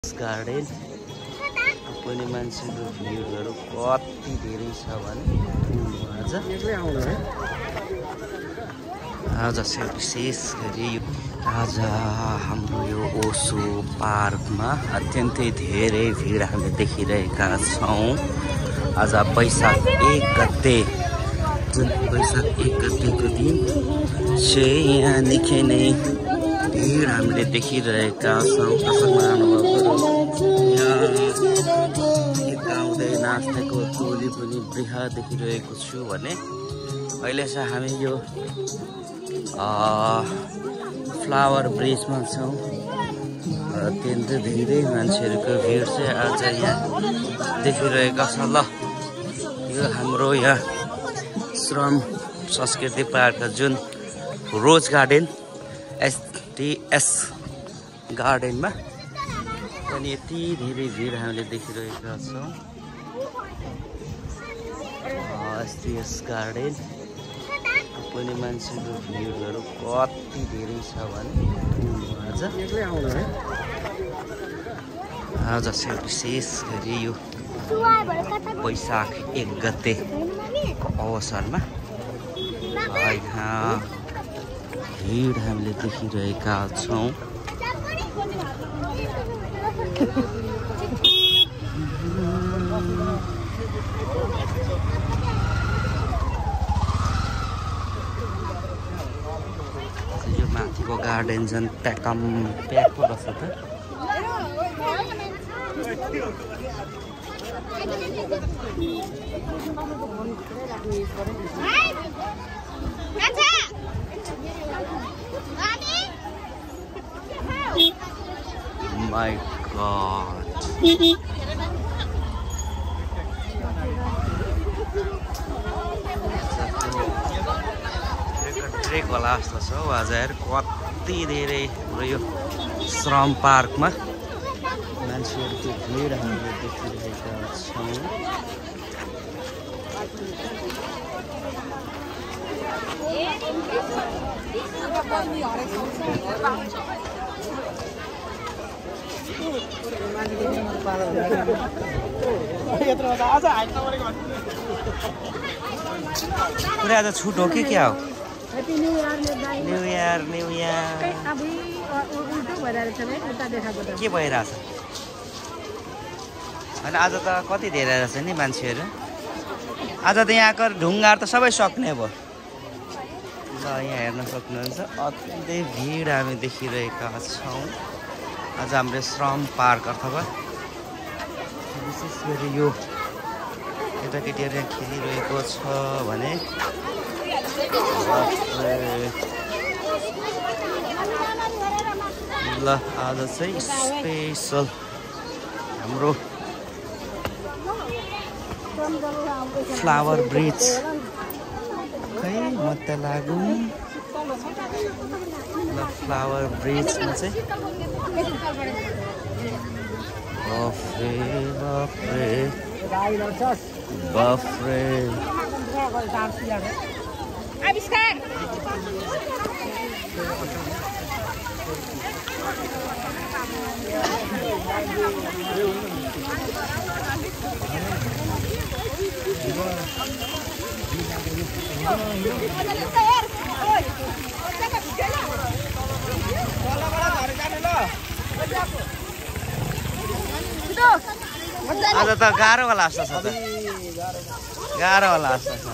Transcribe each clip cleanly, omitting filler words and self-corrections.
Garden पनि मान्छेको भिडहरु कति धेरै छ भने आज चाहिँ विशेष गरी आज हाम्रो यो ओसो पार्कमा अत्यन्तै धेरै भिड हामीले देखिरहेका छौं। आज वैशाख 1 गते जुन वैशाख 1 गतेको दिन चाहिँ यहाँ निकै नै भिड हामीले देखिरहेका छौं। गाउँदै नाच्नेको टोली पनि बृहत देखिरहेको छु भने अहिले चाहिँ हामी यो फ्लावर ब्रिजमा छौं। अत्यन्तै धेरै मान्छेहरूको भिड चाहिँ आज यहाँ देखिरहेका छ। ल यो हाम्रो यहाँ श्रम संस्कृति पार्क जुन रोज गार्डन STS गार्डनमा पनि यति धेरै भिड हामीले देखिरहेका छौं। STS गार्डन पनि मान्छेको भिडहरु कति धेरै छ भने आज चाहिँ विशेष गरी यो वैशाख 1 गते अवसरमा यहाँ भिड हामीले देखिरहेका छौं। यो माथिको गार्डन झन् प्याक पो रहेछ त। My God. ट्रेक होला जस्तो छ हौ आज हेर कति धेरै यो श्रम पार्कमा मान्छेहरूको भिड हामीले देखिरहेका छौं। पुरा आज छुट हो कि क्या हो? न्यू इयर के भइरहेछ? होइन आज त कति धेरै रहेछ नि मान्छेहरू। आज त यहाँको ढुङ्गाहरू त सबै सक्ने भयो। ल यहाँ हेर्न सक्नुहुन्छ अत्यन्तै भिड हामी देखिरहेका छौं। आज हाम्रो श्रम पार्क अथवा विशेष गरी यो केटाकेटीहरू खेलिरहेको छ भने ल आज चाहिँ स्पेशल हाम्रो फ्लावर ब्रिज खै म त लागु ल फ्लावर ब्रिजमा चाहिँ बाफ्रे आविष्कार आज त गाह्रो होला जस्तो छ त। गाह्रो होला जस्तो छ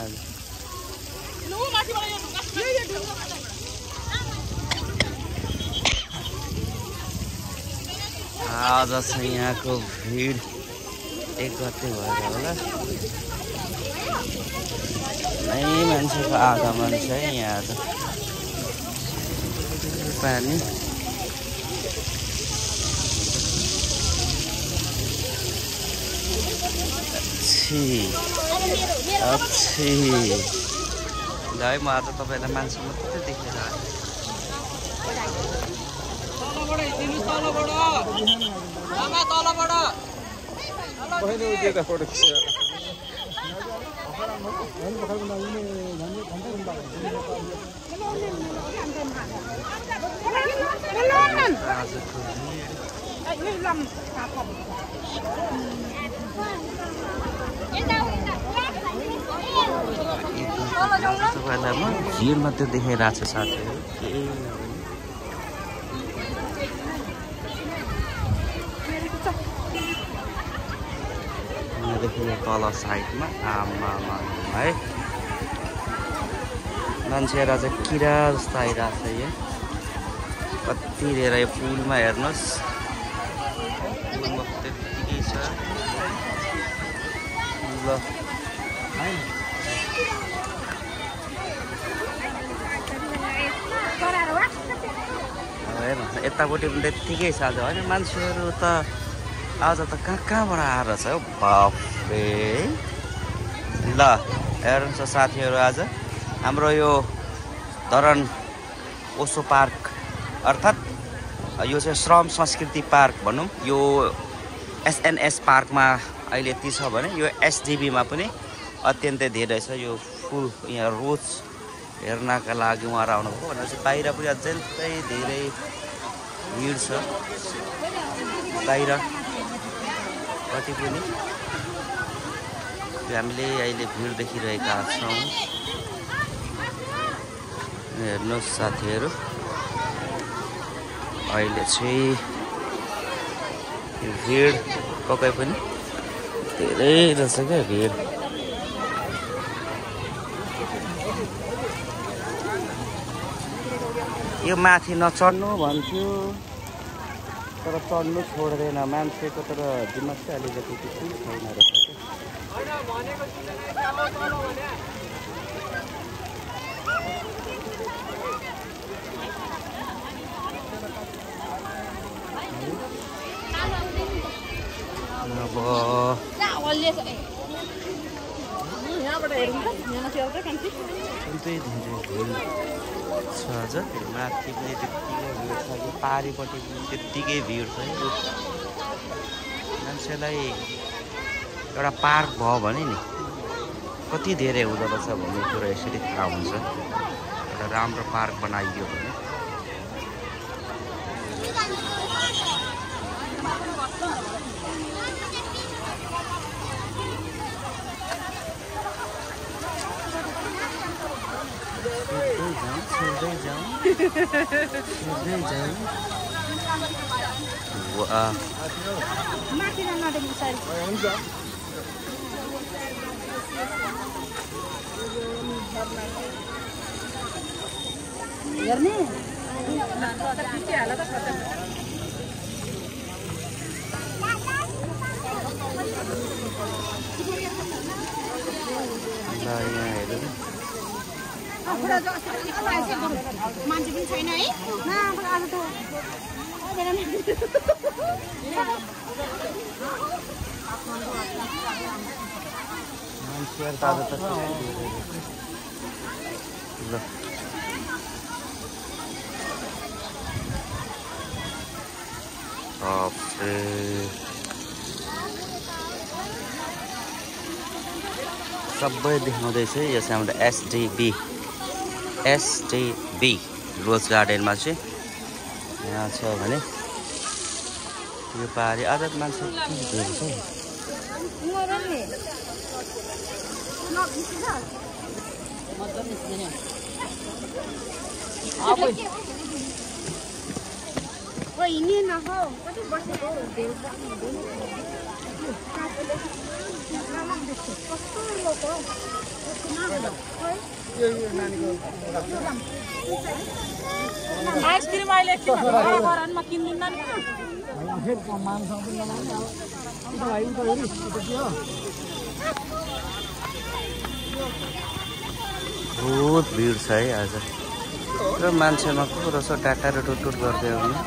आज चाहिँ यहाँको भिड 1 गते भएर होला नै मान्छेको आगमन छ यहाँ त। पानी अच्छी ल है म आज तपाईलाई मान्छे मात्रै देखेर तपाईँलाई म भिड मात्रै देखाइरहेको छु साथीहरू केही यहाँदेखि तल साइडमा आमा है मान्छेहरू अझ किरा जस्तो आइरहेको छ यहाँ कति धेरै पुलमा हेर्नुहोस् त्यत्तिकै छ ल हेर्नुहोस् यतापट्टि पनि त्यत्तिकै छ आज होइन मान्छेहरू त आज त कहाँबाट आएर छ हौ बाफरे ल हेर्नुहोस् साथीहरू आज हाम्रो यो धरन ओसो पार्क अर्थात् यो चाहिँ श्रम संस्कृति पार्क भनौँ यो एसएनएस पार्कमा अहिले यति छ भने यो एसडिबीमा पनि अत्यन्तै धेरै छ यो फुल यहाँ रोज हेर्नका लागि उहाँहरू आउनुभयो भनेपछि बाहिर पनि अत्यन्तै धेरै भिड छ बाहिर कति पनि हामीले अहिले भिड देखिरहेका छौँ हेर्नुहोस् साथीहरू अहिले चाहिँ भिड पक्कै पनि धेरै रहेछ क्या भिड यो माथि नचढ्नु भन्थ्यो तर चढ्नु छोड्दैन मान्छेको तर दिमाग चाहिँ अलिकति केही छैन रहेछ माथि पनि त्यत्तिकै भिड छ कि पारिपट्टि पनि त्यत्तिकै भिड छ मान्छेलाई एउटा पार्क भयो भने नि कति धेरै हुँदो रहेछ भन्ने कुरा यसरी थाहा हुन्छ एउटा राम्रो पार्क बनाइयो भने मान्छे पनि छैन है आज त सबै देखाउँदैछ यो चाहिँ हाम्रो एसडिबी रोज गार्डनमा चाहिँ यहाँ छ भने यो पारि आज मान्छे के धेरै छ आइसक्रिम अहिले घरमा किन्दिन नि बहुत भिड छ है आज र मान्छेमा को रहेछ डाटा र टुटुट गर्दै आउने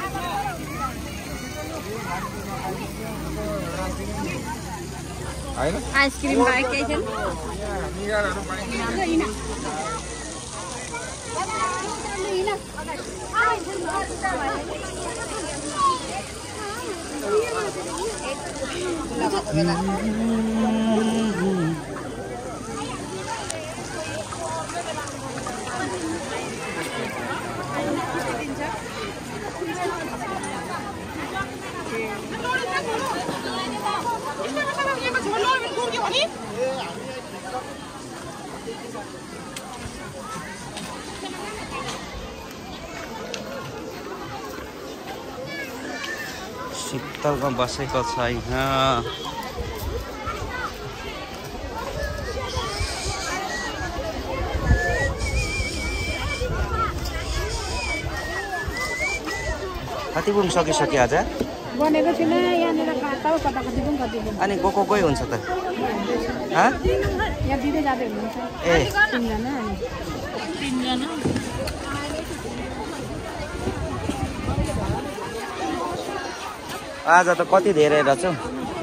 आइसक्रिम बाहेक केही छैन शीतलमा बसेको छैन। कति पुग्न सकिसक्यो आज? बनेको छैन यहाँनिर कता कति पनि कति पनि। अनि गएकै हुन्छ त? यहाँ दिँदै जाँदै हुनुहुन्छ। ए तिनजना आज त कति धेरै रहेछ।